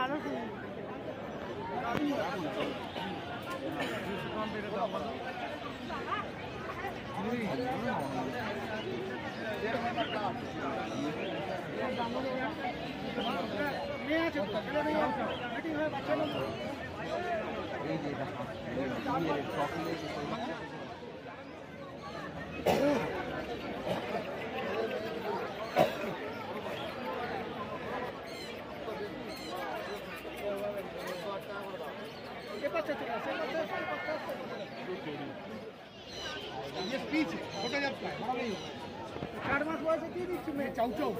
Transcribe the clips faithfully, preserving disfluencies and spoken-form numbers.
আরো সুন্দর। ये स्पीच है छोटा जाता है बड़ा नहीं चार मास बয়সে দিয়ে দিচ্ছি मैं চাউ চাউ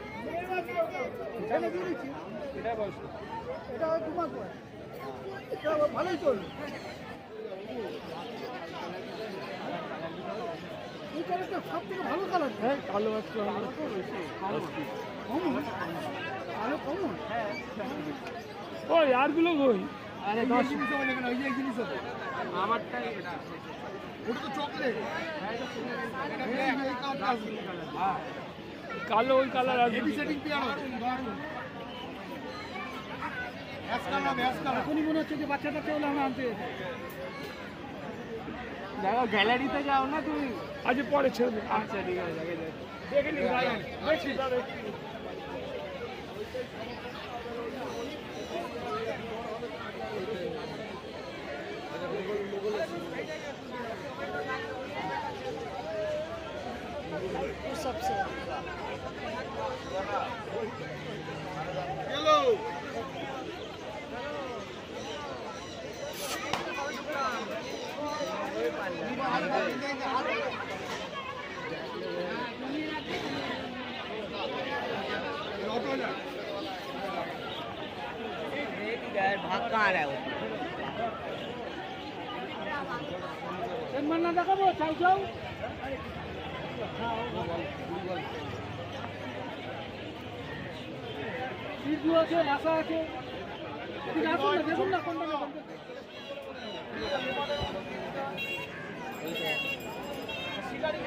জানে দিয়ে দিচ্ছি এটা বয়স এটা দু মাস বয়স এটা ভালোই চলবে এই কালারটা সবথেকে ভালো কালার হ্যাঁ কালো একটু ভালো তো বেশি কালো কালো কম হ্যাঁ ওই আরগুলো কই আরে দশ জিনিস হবে না ওই যে জিনিস হবে আমারটাই এটা ওটা তো চকলেট হ্যাঁ এটা এই কালার হ্যাঁ কালো ওই কালার আছে হেভি সেটিং পেয়ার দারুন এস কালার এস কালার কোনি মনে হচ্ছে যে বাচ্চাটা চলে আমরা আনতে দেখো গ্যালারিতে যাও না তুমি আজ পরে ছেড়ে আচ্ছা ঠিক আছে দেখে নি ভাই দেখছি सबसे हेलो भाग कहाँ रहा है मन्ना देखाबो चाउ चाउ সিজু আছে ভাষা আছে ঠিক আছে না দেখুন না কোনটা নেবেন সিগারি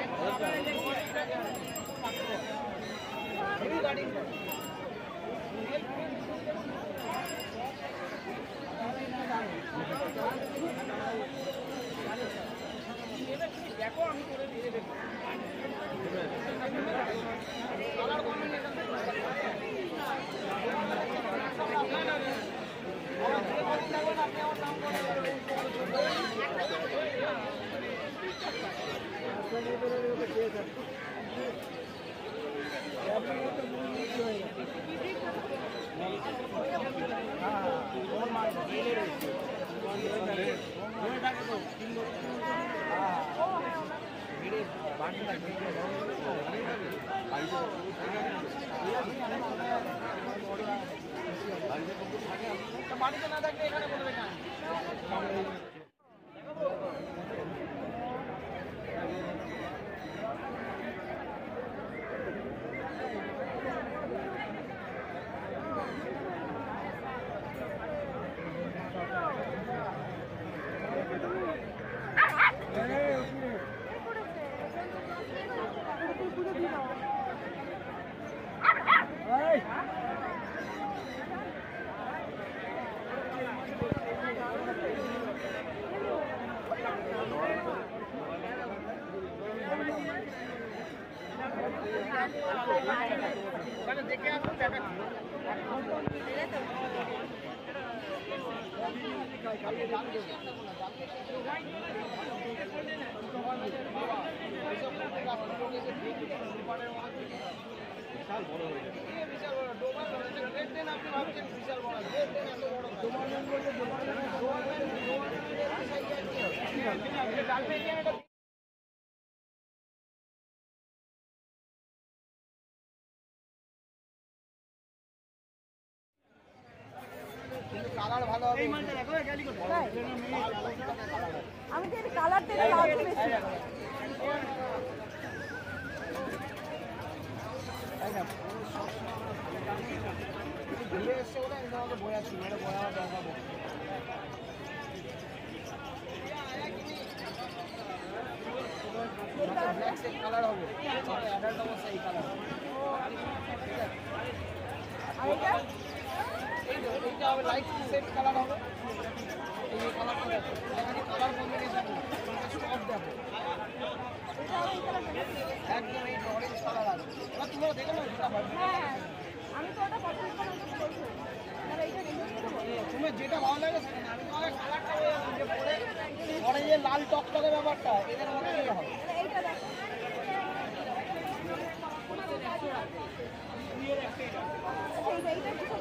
গাড়ি দেখো আমি করে দিয়ে দেব কালার কম্বিনেশন বাড়িতে না থাকলে এখানে বলবে না দেখে আসুন দেখা বিশাল বড় হয়ে যাবে বিশাল বড় ডোবা রেড দেন আপনি ভাবছেন বিশাল বড় রেড দেন এত বড় ডোবা দেন বলতে ডোবা দেন ডোবা দেন ডোবা দেন সাইজ আছে ডালবে এটা কালার ভালো হবে এই মালটা দেখো গ্যালি করতে আমি তো এই কালার থেকে লাভ বেশি তাই না ঘুরে এসে ওরা এভাবে বয়া ছিল এটা বয়া দেখাবো ব্ল্যাক সেট কালার হবে অ্যাডাল্ট অবস্থা এই কালার ঠিক আছে আর এটা এইটা হবে লাইট সেট কালার হবে এই কালারটা দেখো এখানে কালার কম্বিনেশন স্টপ দেখো একদম এই অরেঞ্জ কালার আছে এবার তোমরা দেখো না যেটা ভালো হ্যাঁ আমি তো ওটা পছন্দ করি বলছি আর এইটা দেখো তোমার যেটা ভালো লাগে সেটা আমি তোমাকে কালারটা যে পরে পরে যে লাল টকটকে ব্যাপারটা এদের মধ্যে যেটা হবে এইটা দেখো এইটা ঠিক